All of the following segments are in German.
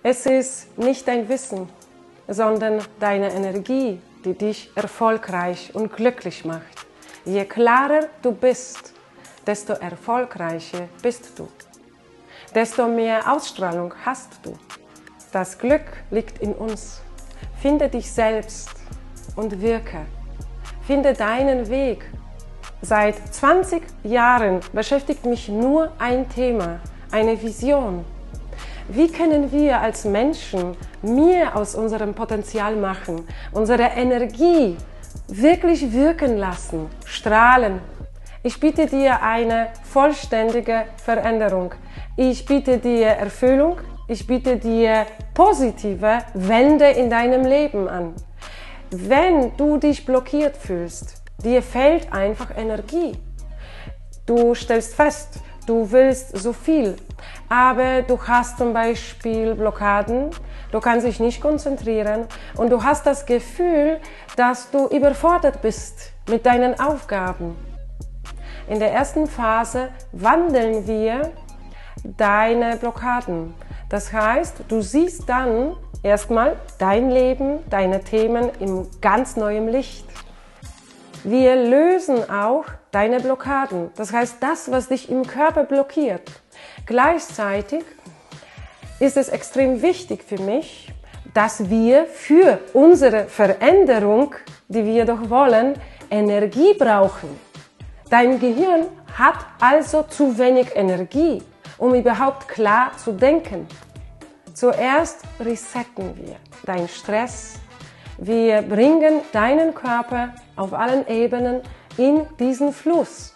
Es ist nicht dein Wissen, sondern deine Energie, die dich erfolgreich und glücklich macht. Je klarer du bist, desto erfolgreicher bist du. Desto mehr Ausstrahlung hast du. Das Glück liegt in uns. Finde dich selbst und wirke. Finde deinen Weg. Seit 20 Jahren beschäftigt mich nur ein Thema, eine Vision. Wie können wir als Menschen mehr aus unserem Potenzial machen, unsere Energie wirklich wirken lassen, strahlen? Ich biete dir eine vollständige Veränderung. Ich biete dir Erfüllung. Ich biete dir positive Wende in deinem Leben an. Wenn du dich blockiert fühlst, dir fehlt einfach Energie. Du stellst fest, du willst so viel, aber du hast zum Beispiel Blockaden, du kannst dich nicht konzentrieren und du hast das Gefühl, dass du überfordert bist mit deinen Aufgaben. In der ersten Phase wandeln wir deine Blockaden. Das heißt, du siehst dann erstmal dein Leben, deine Themen in ganz neuem Licht. Wir lösen auch deine Blockaden, das heißt das, was dich im Körper blockiert. Gleichzeitig ist es extrem wichtig für mich, dass wir für unsere Veränderung, die wir doch wollen, Energie brauchen. Dein Gehirn hat also zu wenig Energie, um überhaupt klar zu denken. Zuerst resetten wir deinen Stress. Wir bringen deinen Körper auf allen Ebenen in diesen Fluss.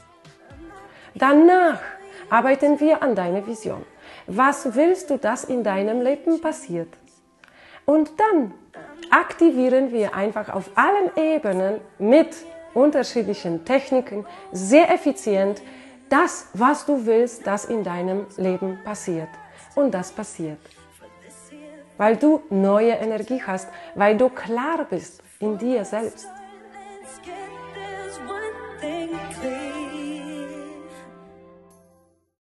Danach arbeiten wir an deiner Vision. Was willst du, dass in deinem Leben passiert? Und dann aktivieren wir einfach auf allen Ebenen mit unterschiedlichen Techniken sehr effizient das, was du willst, dass in deinem Leben passiert. Und das passiert, weil du neue Energie hast, weil du klar bist in dir selbst.